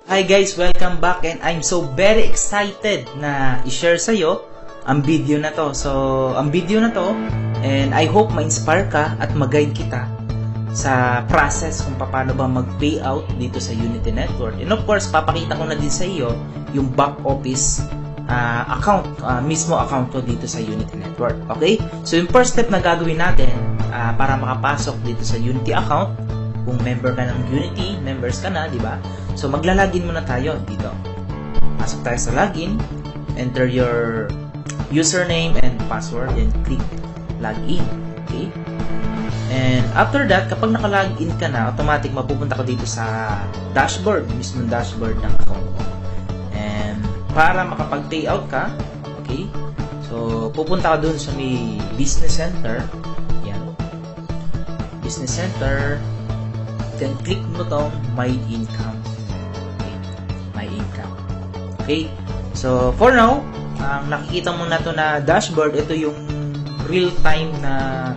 Hi guys, welcome back and I'm so very excited na i-share sa'yo ang video na to. So, ang video na to, and I hope ma-inspire ka at mag-guide kita sa process kung paano ba mag-payout dito sa Unity Network. And of course, papakita ko na din sa iyo yung back office account, mismo account ko dito sa Unity Network. Okay? So, yung first step na gagawin natin para makapasok dito sa Unity account, kung member ka ng Unity, members ka na, di ba? So, maglalagin muna tayo dito. Pasok tayo sa login, enter your username and password, then click login. Okay? And after that, kapag naka-login ka na, automatic mapupunta ka dito sa dashboard, mismo dashboard ng account mo. And para makapag-payout ka, okay? So, pupunta ka dun sa may Business Center. Yan. Business Center. Then, click mo tong My Income. Okay. My Income. Okay? So, for now, ang nakikita mo na to na dashboard, ito yung real-time na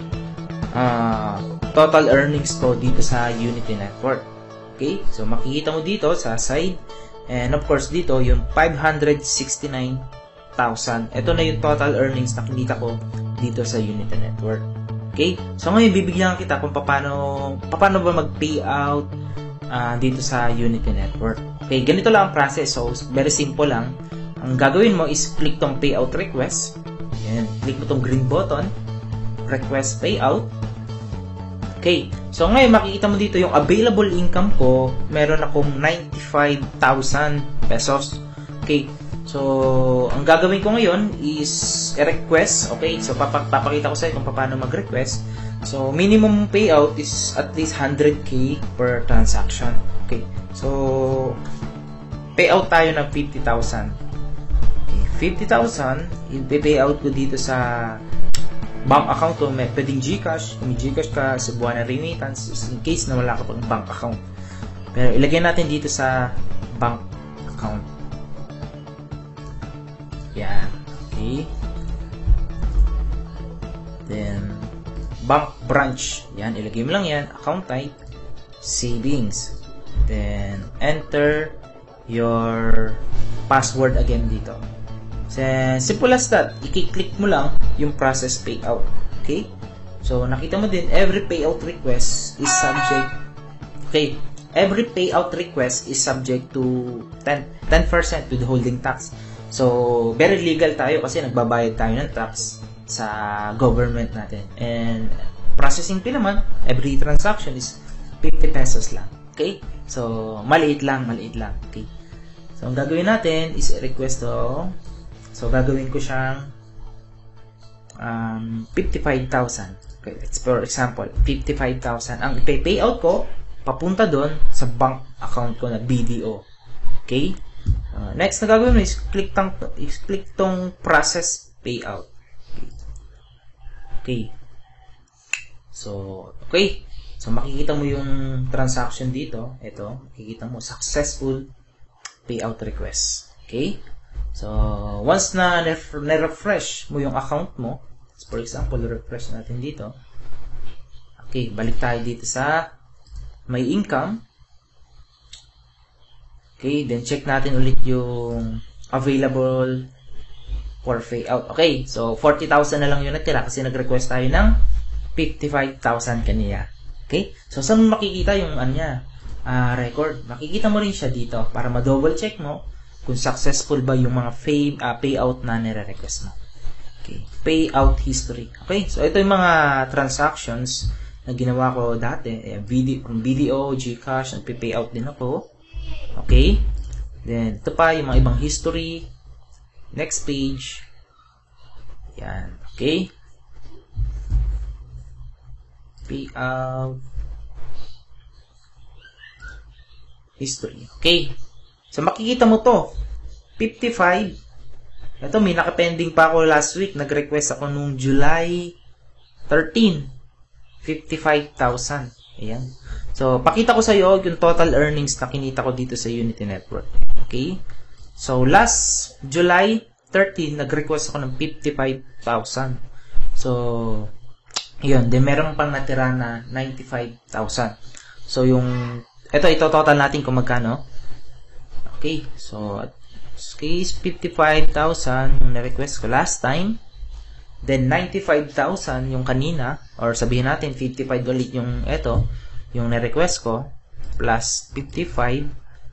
total earnings ko dito sa Unity Network. Okay? So, makikita mo dito sa side. And, of course, dito, yung 569,000. Ito na yung total earnings na kinita ko dito sa Unity Network. Okay? So, ngayon, bibigyan kita kung paano ba mag-payout dito sa Unity Network. Okay? Ganito lang ang process. So, very simple lang. Ang gagawin mo is click tong payout request. Ayan. Click mo tong green button. Request payout. Okay. So, ngayon, makikita mo dito yung available income ko. Meron akong 95,000 pesos. Okay. So, ang gagawin ko ngayon is request. Okay. So, papakita ko sa iyo kung paano mag-request. So, minimum payout is at least 100k per transaction. Okay. So, payout tayo ng 50,000. Okay. 50,000, i-payout ko dito sa bank account ko. May pwedeng GCash. Kung may GCash ka, Cebuana Remittance, in case na wala ka pang bank account. Pero ilagay natin dito sa bank account. Yan. Okay. Then, bank branch. Yan. Ilagay mo lang yan. Account type. Savings. Then, enter your password again dito. So, simple as that. I-click mo lang yung process payout. Okay? So, nakita mo din, every payout request is subject. Okay. Every payout request is subject to 10% withholding tax. So, very legal tayo kasi nagbabayad tayo ng tax sa government natin. And, processing fee naman, every transaction is 50 pesos lang. Okay? So, maliit lang. Okay? So, ang gagawin natin is request to. So, gagawin ko siyang 55,000. Okay, let's for example, 55,000. Ang ipa-payout ko, papunta doon sa bank account ko na BDO. Okay? Next na gagawin mo is click tong process payout. Okay. So, okay. So, makikita mo yung transaction dito. Ito, makikita mo, successful payout request. Okay? So, once na na-refresh mo yung account mo, for example, refresh natin dito. Okay, balik tayo dito sa My Income. Okay, then check natin ulit yung available for payout. Okay, so 40,000 na lang yung natira kasi nag-request tayo ng 55,000 kanina. Okay, so saan mo makikita yung record? Makikita mo rin siya dito para ma-double check mo kung successful ba yung mga payout na nire-request mo. Okay, payout history. Okay, so ito yung mga transactions na ginawa ko dati. BDO, GCash, nagpe-payout din ako. Okay, then ito pa yung mga ibang history. Next page. Yan, okay. Payout history. Okay. So, makikita mo to. 55. Ito, may nakapending pa ako last week. Nag-request ako nung July 13. 55,000. Ayan. So, pakita ko sa iyo yung total earnings na kinita ko dito sa Unity Network. Okay? So, last July 13, nag-request ako ng 55,000. So, yun. Then, meron pang natira na 95,000. So, yung ito total natin kung magkano. Okay, so at case 55,000 yung na-request ko last time. Then 95,000 yung kanina, or sabihin natin 55 ulit yung ito, yung na-request ko, plus 55,000,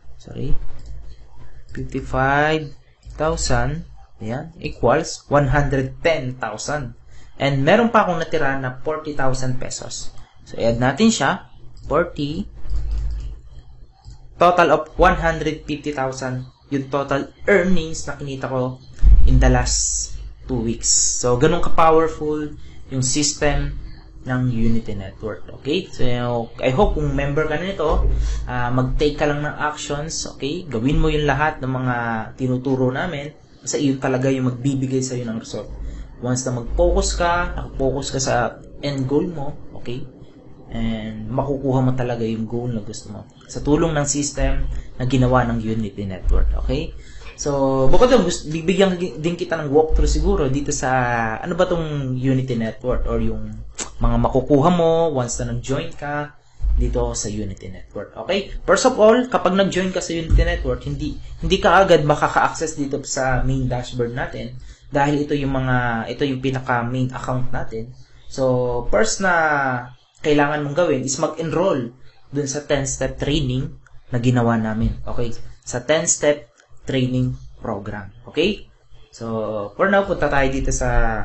ayan, equals 110,000. And meron pa akong natira na 40,000 pesos. So, add natin siya, 40, total of 150,000 yung total earnings na kinita ko in the last 2 weeks. So, ganun ka-powerful yung system ng Unity Network. Okay? So, I hope kung member ka na nito, mag-take ka lang ng actions. Okay? Gawin mo yung lahat ng mga tinuturo namin kasi yun talaga yung magbibigay sa'yo ng result. Once na mag-focus ka, nakafocus ka sa end goal mo, okay? And makukuha mo talaga yung goal na gusto mo sa tulong ng system na ginawa ng Unity Network. Okay? So, bukod doon, bibigyan din kita ng walkthrough siguro dito sa, ano ba tong Unity Network or yung mga makukuha mo once na nag-join ka dito sa Unity Network. Okay? First of all, kapag nag-join ka sa Unity Network, hindi ka agad makaka-access dito sa main dashboard natin dahil ito yung pinaka main account natin. So, first na kailangan mong gawin is mag-enroll dun sa 10-step training na ginawa namin. Okay? Sa 10-step training program. Okay? So, for now, punta tayo dito sa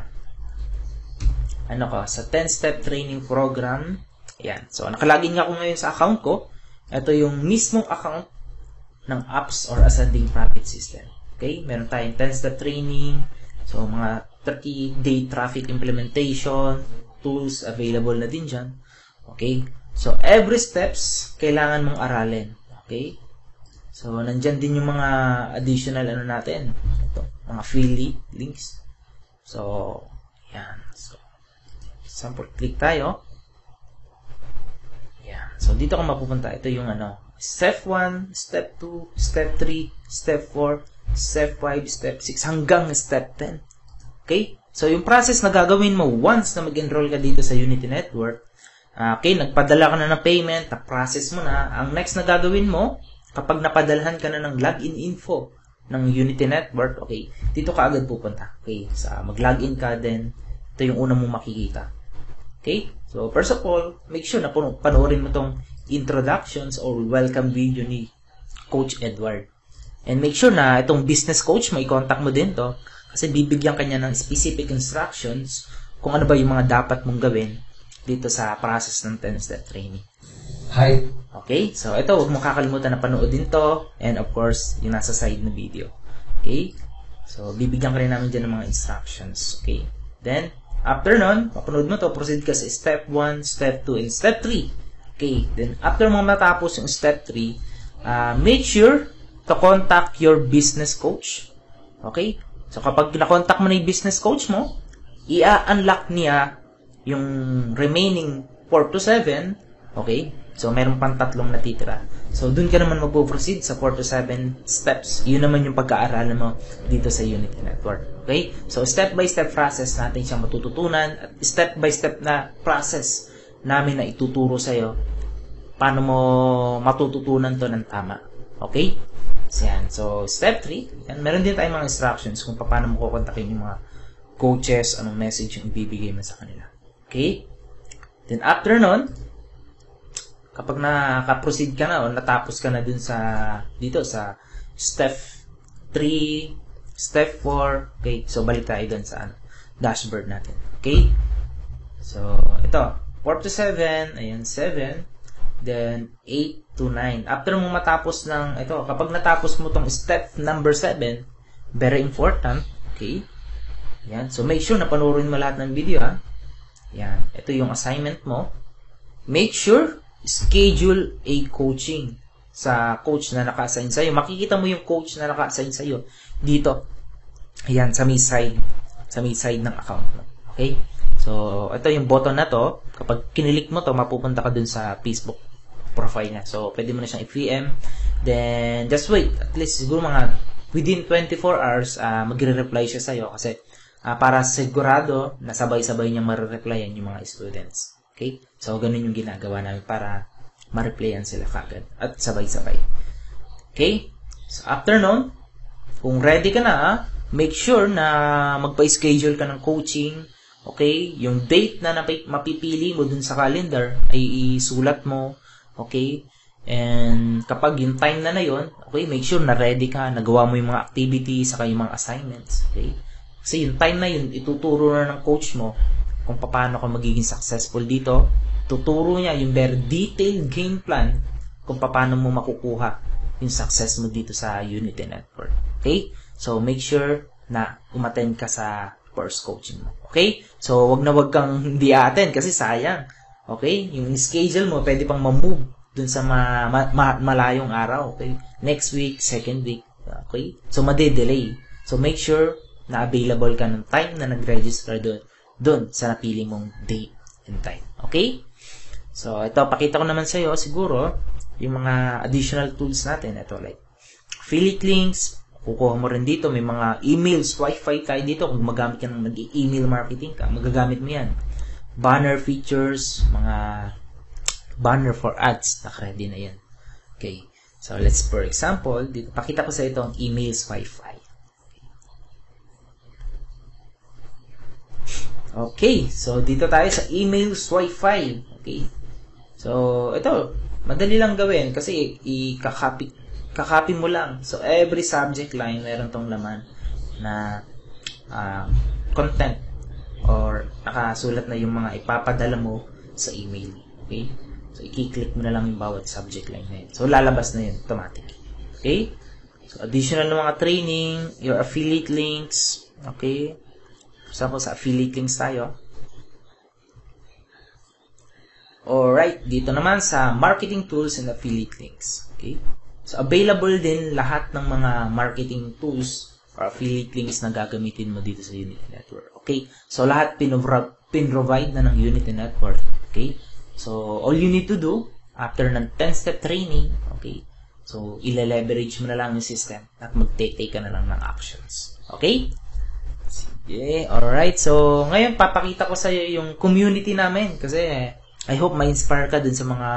sa 10-step training program. Ayan. So, nakalagin nga ako ngayon sa account ko. Ito yung mismong account ng apps or ascending profit system. Okay? Meron tayong 10-step training. So, mga 30-day traffic implementation, tools available na din dyan. Okay? So, every steps, kailangan mong aralin. Okay? So, nandyan din yung mga additional natin. Ito, mga affiliate links. So, yan. So, sample click tayo. Yan. So, dito ka mapupunta. Ito yung step 1, step 2, step 3, step 4, step 5, step 6, hanggang step 10. Okay? So, yung process na gagawin mo once na mag-enroll ka dito sa Unity Network, okay, nagpadala ka na ng payment, na-process mo na, ang next na gagawin mo, kapag napadalhan ka na ng login info ng Unity Network, okay, dito ka agad pupunta. Okay, sa mag-login ka, then ito yung una mong makikita. Okay? So, first of all, make sure na panoorin mo tong introductions or welcome video ni Coach Edward. And make sure na itong business coach, may contact mo din to kasi bibigyan kanya ng specific instructions kung ano ba yung mga dapat mong gawin dito sa process ng 10-step training. Hi. Okay? So, ito, huwag mo kakalimutan na panoodin to and of course, yung nasa side na video. Okay? So, bibigyan ka rin namin dyan ng mga instructions. Okay? Then, after nun, mapanood mo to, proceed ka sa step 1, step 2, and step 3. Okay? Then, after mo matapos yung step 3, make sure to contact your business coach. Okay? So, kapag na-contact mo na yung business coach mo, i-unlock niya yung remaining 4 to 7. Okay? So, meron pang 3 natitira. So, dun ka naman mag-proceed sa 4 to 7 steps. Yun naman yung pagkaaralan mo dito sa Unity Network. Okay? So, step-by-step process natin siyang matututunan at step-by-step na process namin na ituturo sa'yo paano mo matututunan to ng tama. Okay? So, yan. So, step 3, yan, meron din tayong mga instructions kung paano mo kukontakin yung mga coaches, anong message yung ibibigay mo sa kanila. Okay? Then, after nun, kapag naka-proceed ka na o natapos ka na dun sa, dito sa step 3, step 4, okay? So, balik tayo dun sa dashboard natin. Okay? So, ito, 4 to 7, ayan, 7, then 8 to 9. After mo matapos ng, ito, kapag natapos mo tong step number 7, very important, okay? Yan. So, make sure na panoorin mo lahat ng video, ha? Yan. Ito yung assignment mo. Make sure, schedule a coaching sa coach na naka-assign sa'yo. Makikita mo yung coach na naka-assign sa'yo dito. Yan, sa may side. Sa may side ng account mo. Okay? So, ito yung button na to. Kapag kinilik mo to, mapupunta ka dun sa Facebook profile niya. So, pwede mo na siyang i-PM. Then, just wait. At least, siguro mga within 24 hours, magre-reply siya sa'yo. Kasi, para sigurado na sabay-sabay niyang ma-replyan yung mga students. Okay? So, ganun yung ginagawa namin para ma-replyan sila kagad. At sabay-sabay. Okay? So, after nun, kung ready ka na, make sure na magpa-schedule ka ng coaching. Okay? Yung date na mapipili mo dun sa calendar ay isulat mo. Okay? And kapag yung time na yun, okay, make sure na ready ka, nagawa mo yung mga activities, saka yung mga assignments. Okay? Kasi yung time na yun, ituturo na ng coach mo kung paano ka magiging successful dito. Tuturo niya yung very detailed game plan kung paano mo makukuha yung success mo dito sa Unity Network. Okay? So, make sure na umattend ka sa course coaching mo. Okay? So, wag kang hindi attend kasi sayang. Okay? Yung schedule mo, pwede pang ma-move dun sa malayong araw. Okay? Next week, second week. Okay? So, made-delay. So, make sure na available ka ng time na nag-register dun sa napili mong date and time. Okay? So, ito, pakita ko naman sa'yo, siguro, yung mga additional tools natin. Ito, like, affiliate links, kukuha mo rin dito, may mga emails, Wi-Fi tayo dito, kung magamit ka ng mag-email marketing ka, magagamit mo yan. Banner features, mga banner for ads, naka-ready na yan. Okay, so let's, for example, dito, pakita ko sa ito ang emails Wi-Fi. Okay, so dito tayo sa emails Wi-Fi. Okay, so ito, madali lang gawin kasi kakopy mo lang. So, every subject line, meron tong laman na content or nakasulat na yung mga ipapadala mo sa email. Okay? So, i-click mo na lang yung bawat subject line na yun. So, lalabas na yun, automatic. Okay? So, additional na mga training, your affiliate links. Okay? So, sa affiliate links tayo. Alright, dito naman sa marketing tools and affiliate links. Okay? So, available din lahat ng mga marketing tools or affiliate links na gagamitin mo dito sa Unity Network. Okay? So, lahat pin-provide na ng Unity Network. Okay? So, all you need to do, after ng 10-step training, okay? So, ile-leverage mo na lang yung system at mag-take ka na lang ng actions. Okay? Sige. Alright. So, ngayon, papakita ko sa iyo yung community namin kasi I hope ma-inspire ka dun sa mga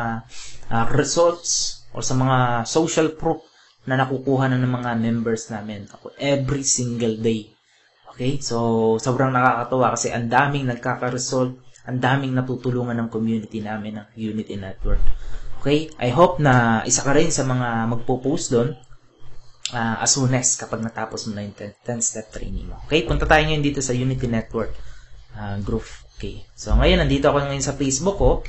results o sa mga social proof na nakukuha na ng mga members namin ako every single day. Okay? So, sobrang nakakatuwa kasi ang daming nagkaka-result, ang daming natutulungan ng community namin ng Unity Network. Okay? I hope na isa ka rin sa mga magpo-post doon as soon as kapag natapos mo na yung 10-step training mo. Okay? Punta tayo ngayon dito sa Unity Network group. Okay. So, ngayon, nandito ako ngayon sa Facebook ko.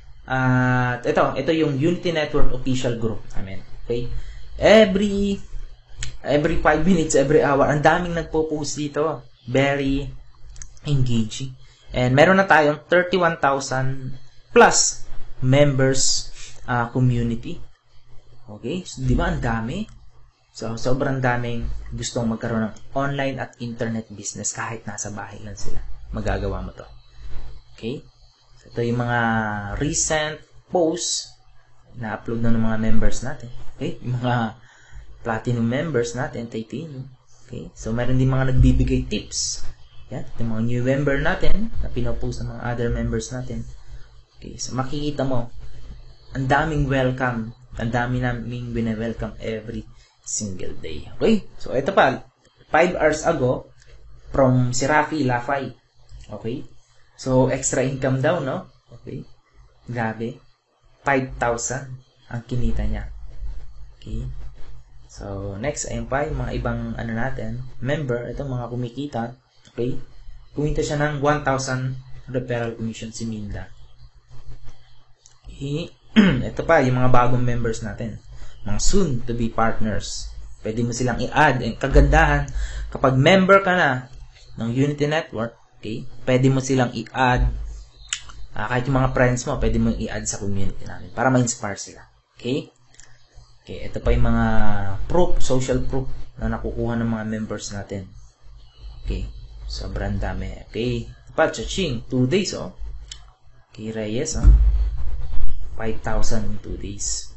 Ito yung Unity Network official group namin. Okay? Every 5 minutes, every hour, ang daming nagpo-post dito. Very engaging. And meron na tayong 31,000 plus members community. Okay? So, di ba ang dami? So, sobrang daming gustong magkaroon ng online at internet business kahit nasa bahay lang sila. Magagawa mo to. Okay? So, ito yung mga recent posts na upload na ng mga members natin. Okay? Yung mga platinum members natin, titanium. Okay? So, meron din mga nagbibigay tips. Yan. Yung mga new member natin na pinopost ng mga other members natin. Okay? So, makikita mo, ang daming welcome. Ang dami naming wina-welcome every single day. Okay? So, ito pa. 5 hours ago, from si Rafi Lafay. Okay? So, extra income daw, no? Okay? Grabe. 5,000 ang kinita niya. Okay? So, next, ayun pa, yung mga ibang, natin, member, ito mga kumikita. Okay? Kumita siya ng 1,000 referral commission si Minda. Okay? Ito pa, yung mga bagong members natin. Mga soon-to-be partners. Pwede mo silang i-add. Kagandahan, kapag member ka na ng Unity Network, okay, pwede mo silang i-add. Kahit yung mga friends mo, pwede mo i-add sa community namin para ma-inspire sila. Okay? Okay, ito pa yung mga proof, social proof na nakukuha ng mga members natin. Okay, sobrang dami. Okay, ito pa, Chaching, 2 days, oh. Okay, Reyes, 5,000 in 2 days.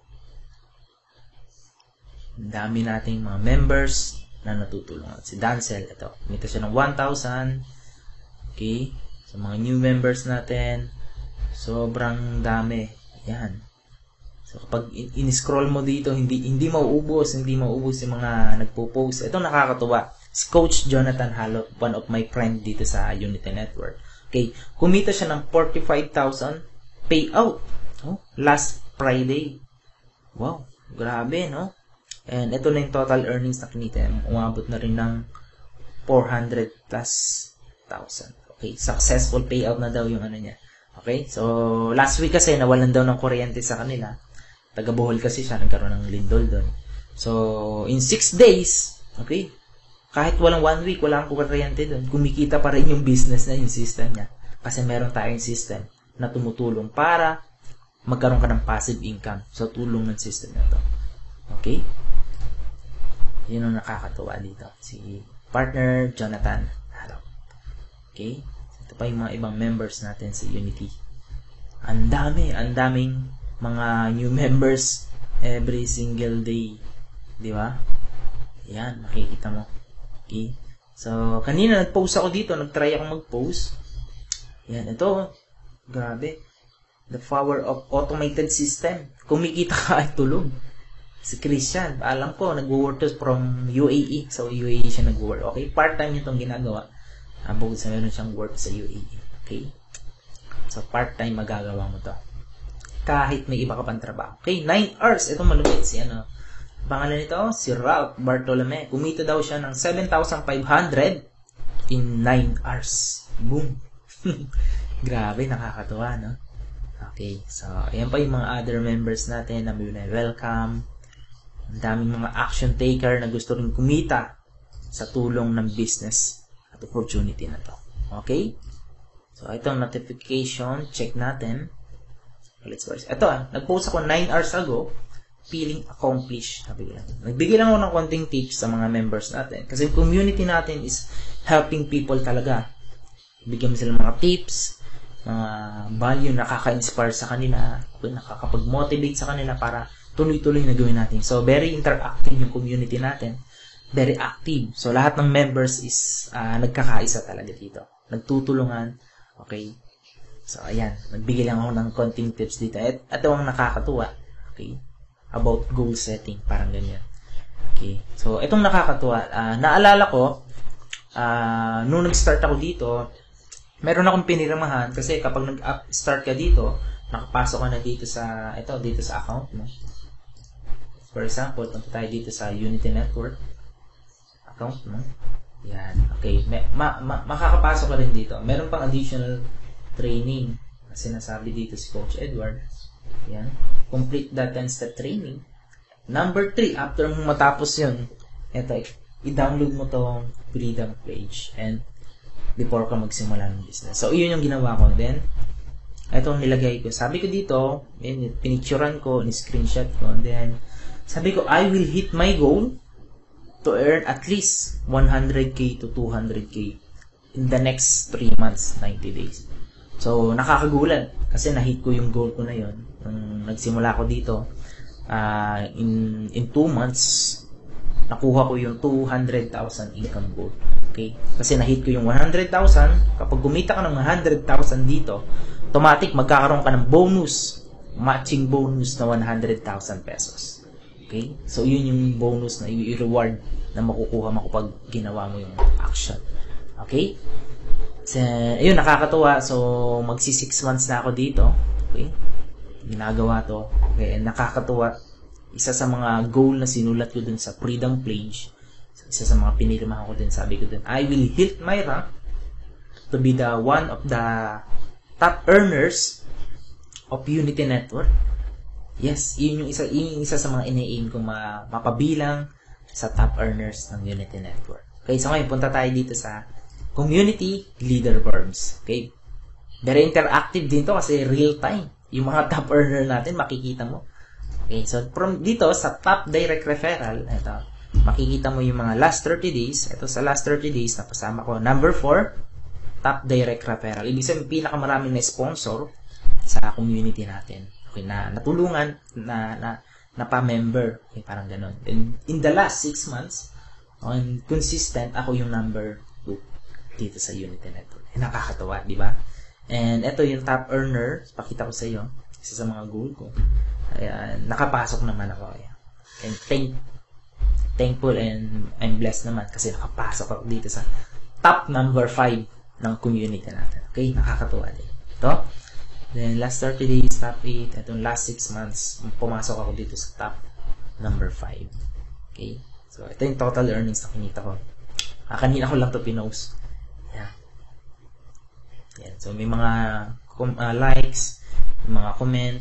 Ang dami nating mga members na natutulungan. Si Dancel, ito, kumita siya ng 1,000. Okay, sa mga new members natin, sobrang dami. Yan. So, kapag in-scroll mo dito, hindi mauubos yung mga nagpo-post. Ito nakakatuwa. Si Coach Jonathan Halop, one of my friend dito sa Unity Network. Okay, kumita siya ng 45,000 payout. Oh, last Friday. Wow, grabe, no? And ito na yung total earnings na kinita. Umabot na rin ng 400 plus thousand. Okay, successful payout na daw yung ano niya. Okay, so last week kasi nawalan daw ng kuryente sa kanila. Taga Bohol kasi siya, nagkaroon ng lindol doon. So, in 6 days, okay, kahit walang 1 week, wala kang kuryente doon, kumikita pa rin yung business na yung system niya. Kasi meron tayong system na tumutulong para magkaroon ka ng passive income sa tulong ng system na to. Okay? Yun ang nakakatuwa dito. Si partner Jonathan Halop. Okay? Ito pa yung mga ibang members natin sa Unity. Ang daming mga new members every single day. Di ba? Yan, makikita mo. Okay? So, kanina nag-post ako dito. Nag-try ako mag-post. Yan, ito. Grabe. The power of automated system. Kumikita ka at tulog. Si Christian, alam ko, nag-work to from UAE. So, UAE siya nag-work. Okay? Part-time itong ginagawa. Bukod sa meron siyang work sa UAE. Okay? So, part-time magagawa mo to. Kahit may iba ka pang trabaho. Okay, 9 hours. Ito malupit si ano. Pangalan nito, si Ralph Bartolome. Kumita daw siya ng 7,500 in 9 hours. Boom. Grabe, nakakatuwa, no? Okay, so, ayan pa yung mga other members natin na may welcome. Ang daming mga action taker na gusto rin kumita sa tulong ng business at opportunity na to. Okay? So, itong notification, check natin. Let's watch. Ito nag-post ako 9 hours ago, feeling accomplished. Nagbigay lang ako ng konting tips sa mga members natin. Kasi yung community natin is helping people talaga. Bigyan mo sila mga tips, mga value na nakaka-inspire sa kanila, nakakapag-motivate sa kanila para tuloy-tuloy na gawin natin. So, very interactive yung community natin. Very active. So, lahat ng members is nagkakaisa talaga dito. Nagtutulungan. Okay? So, ayan. Nagbigay lang ako ng konting tips dito. Ito ang nakakatuwa. Okay? About goal setting. Parang ganyan. Okay? So, itong nakakatuwa. Naalala ko, nung nag-start ako dito, meron akong piniramahan kasi kapag nag-start ka dito, nakapasok ka na dito sa account mo. For example, punta tayo dito sa Unity Network account mo. Yan. Okay. Makakapasok ka rin dito. Meron pang additional training na sinasabi dito si Coach Edward. Yan. Complete that 10-step training. Number 3, after mo matapos yun, eto, i-download mo tong Freedom page and before ka magsimula ng business. So, yun yung ginawa ko. Then, etong nilagay ko. Sabi ko dito, pinicturean ko, in-screenshot ko. And then, sabi ko, I will hit my goal to earn at least 100k to 200k in the next 3 months, 90 days. So, nakakagulat kasi na-hit ko yung goal ko na yun. Nung nagsimula ko dito, in 2 months, nakuha ko yung 200,000 income goal. Okay? Kasi na-hit ko yung 100,000. Kapag kumita ka ng 100,000 dito, automatic magkakaroon ka ng bonus, matching bonus na 100,000 pesos. Okay? So, yun yung bonus na i-reward na makukuha mo kapag ginawa mo yung action. Okay? So, ayun, nakakatuwa. So, magsi 6 months na ako dito. Okay? Ginagawa to. Okay? And nakakatuwa. Isa sa mga goal na sinulat ko dun sa Freedom page, isa sa mga pinirmahan ko dun, sabi ko dun, I will hit my rank to be the one of the top earners of Unity Network. Yes, yun yung isa sa mga ina-aim kong mapabilang sa top earners ng Unity Network. Okay, so ngayon punta tayo dito sa Community Leaderboards. Okay? Very interactive din to kasi real time. Yung mga top earner natin, makikita mo. Okay, so from dito sa top direct referral, ito, makikita mo yung mga last 30 days. Ito sa last 30 days, napasama ko. Number 4, top direct referral. Ibig sabihin, pinakamaraming na sponsor sa community natin. Okay, na natulungan, na pa-member. Okay, parang ganun. And in the last 6 months, on consistent, ako yung number 2 dito sa Unity Network. Nakakatawa, di ba? And ito yung top earner, pakita ko sa iyo, isa sa mga goal ko. Ayan, nakapasok naman ako. Ayan. And thankful and I'm blessed naman kasi nakapasok ako dito sa top number 5 ng community natin. Okay, nakakatuwa din. Ito. Then, last 30 days, top 8. Itong last 6 months, pumasok ako dito sa top number 5. Okay? So, ito yung total earnings na kinita ko. Kanina ko lang ito pinost. Yan. Yan. So, may mga likes, may mga comment.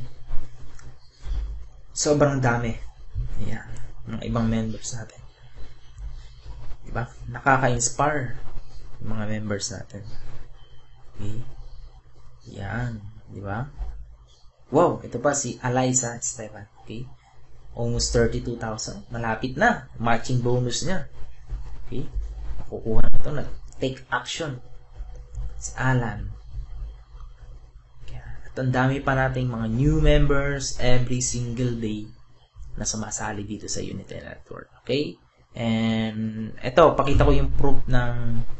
Sobrang dami. Yan. Mga ibang members natin. Diba? Nakaka-inspire yung mga members natin. Okay? Yan. Diba? Wow! Ito pa si Eliza Esteban. Okay? Almost 32,000. Malapit na. Matching bonus niya. Okay? Makukuha na ito. Nag-take action. Si Alan. At ang dami pa nating mga new members every single day na sumasali dito sa Unity Network. Okay? And ito, pakita ko yung proof ng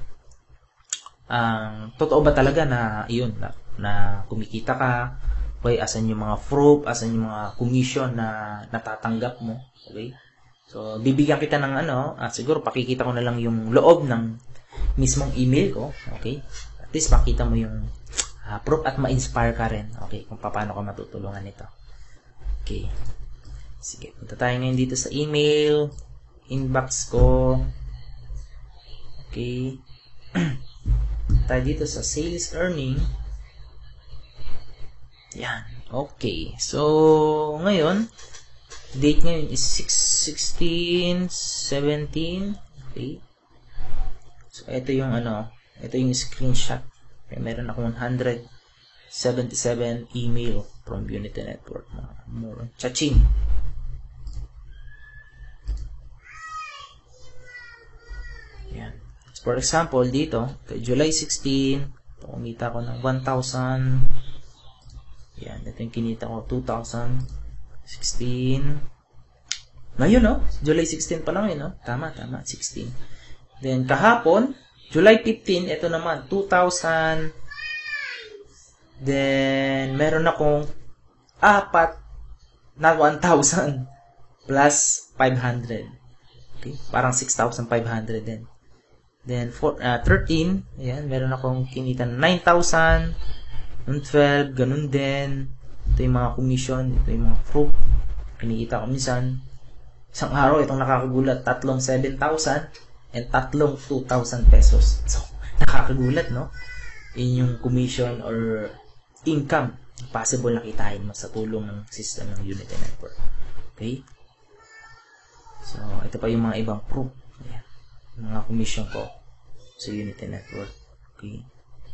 totoo ba talaga na yun, na kumikita ka. Okay, asan yung mga proof, asan yung mga commission na natatanggap mo. Okay? So, bibigyan kita ng siguro pakikita ko na lang yung loob ng mismong email ko. Okay? At least makita mo yung proof at ma-inspire ka rin. Okay, kung paano ka matutulungan nito. Okay. Sige, punta tayo ngayon dito sa email, inbox ko. Okay. Tayo dito sa sales earning. Yan. Okay. So, ngayon, date ngayon is 6/16, 17. Okay. So, ito yung ito yung screenshot. Okay, meron akong 177 email from Unity Network. More chaching. Yan. So, for example, dito, July 16, kumita ko ng 1,000. Yan, ito yung kinita ko, 2,016. Ngayon, July 16 pa lang yun, Tama, 16. Then, kahapon, July 15, ito naman, 2,000. Then, meron akong 4 na 1,000 plus 500. Okay, parang 6,500 din. Then, 13, ayan, meron akong kinita na 9,000. 12, ganun din. Ito yung mga commission, ito yung mga proof. Kinikita ko minsan. Isang araw, itong nakakagulat, 7,000 and 2,000 pesos. So, nakakagulat, no? Yun yung commission or income possible na kitain mo sa tulong ng system ng Unity Network. Okay? So, ito pa yung mga ibang proof. Ayan. Mga commission ko sa Unity Network. Okay?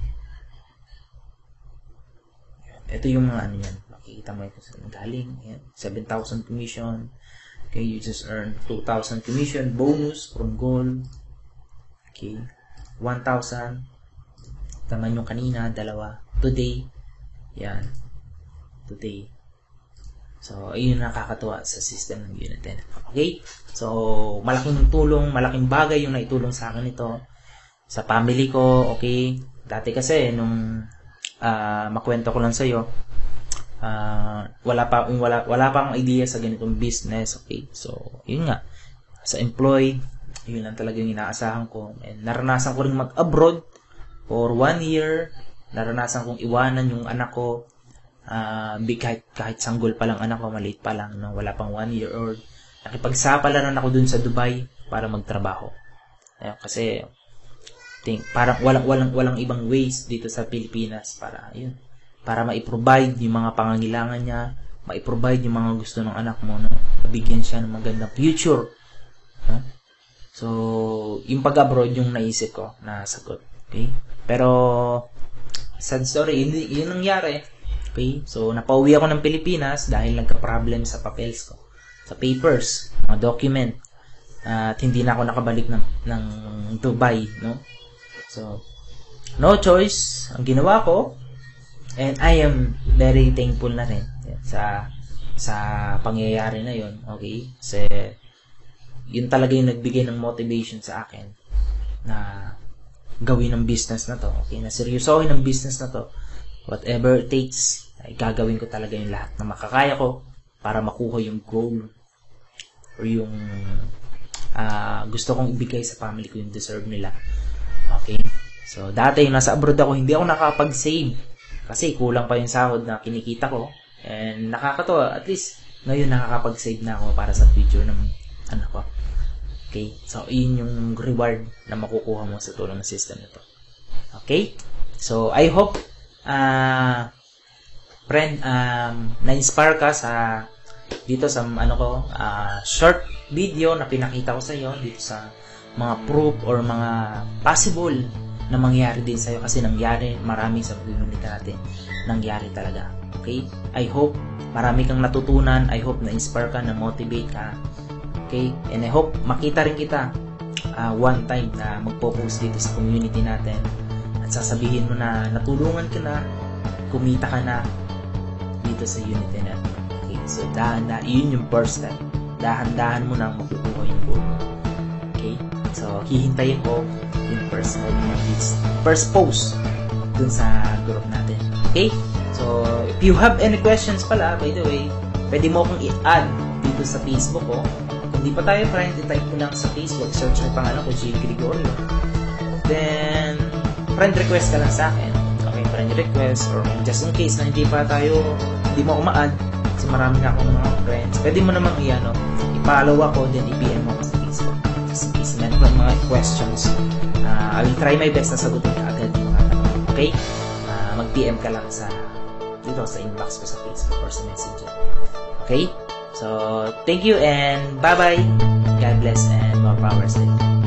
Ito yung mga yan. Makikita mo ito sa galing. 7,000 commission. Okay, you just earn 2,000 commission bonus from gold. Okay, 1,000. Taman yung kanina, 2. Today. Yan. Today. So, ayun nakakatuwa sa system ng Unity. Okay? So, malaking tulong, malaking bagay yung naitulong sa akin ito. Sa family ko, okay? Dati kasi, nung makwento ko lang sa'yo, wala pa akong idea sa ganitong business, okay? So, yun nga, sa employed, yun lang talaga yung inaasahan ko. And naranasan ko rin mag-abroad for 1 year. Naranasan kong iwanan yung anak ko, kahit sanggol pa lang anak ko, maliit pa lang, no? Wala pang 1 year old. Nakipagsapalaran ako dun sa Dubai para magtrabaho. Kasi parang walang ibang ways dito sa Pilipinas para mai-provide yung mga pangangailangan niya, mai-provide yung mga gusto ng anak mo, no? Mabigyan siya ng magandang future, no? So, yung pag-abroad yung naisip ko na sagot. Okay? Pero sad story, yun nangyari. Okay? So, napauwi ako ng Pilipinas dahil nagka-problem sa papels ko, sa papers, mga document, at hindi na ako nakabalik ng Dubai, no? So, no choice. Ang ginawa ko, and I am very thankful na rin sa pangyayari na yun. Okay? Kasi, yun talaga yung nagbigay ng motivation sa akin na gawin ang business na to. Okay? Na seryosohin ang business na to. Whatever it takes, ay gagawin ko talaga yung lahat na makakaya ko para makuha yung goal or yung gusto kong ibigay sa family ko, yung deserve nila. Okay? So, dati nasa abroad ako, hindi ako nakapag-save kasi kulang pa yung sahod na kinikita ko. And nakakatawa, at least ngayon nakakapag-save na ako para sa future ng anak ko. Okay? So, yun yung reward na makukuha mo sa tulong ng system na to. Okay? So, I hope friend, na-inspire ka sa dito sa short video na pinakita ko sa iyo dito sa mga proof or mga possible na mangyari din sa iyo, kasi nangyari, marami sa community natin nangyari talaga. Okay? I hope marami kang natutunan. I hope na-inspire ka, na-motivate ka. Okay? And I hope makita rin kita one time na magpo-post dito sa community natin at sasabihin mo na natulungan ka na, kumita ka na dito sa Unity Network. Okay? So, yun yung first step. Dahan-dahan mo na makukuha yung goal mo. Okay? So, hihintayin ko yung first post dun sa group natin. Okay? So, if you have any questions pala, by the way, pwede mo akong i-add dito sa Facebook ko. Kung di pa tayo friend, i-type mo lang sa Facebook, search mo yung pangalan ko, J. Gregorio. Then, friend request ka lang sa akin. Okay, friend request, or just in case na hindi mo ako ma-add, kasi marami na akong mga friends, pwede mo namang i-follow ako, then i-PM mo sa Facebook. Just in case meron kang mga questions, I will try my best na sagutin ka agad yung mga tanong. Okay? Mag-PM ka lang dito sa inbox ko sa Facebook or sa Messenger. Okay? So, thank you and bye-bye. God bless and more power to you.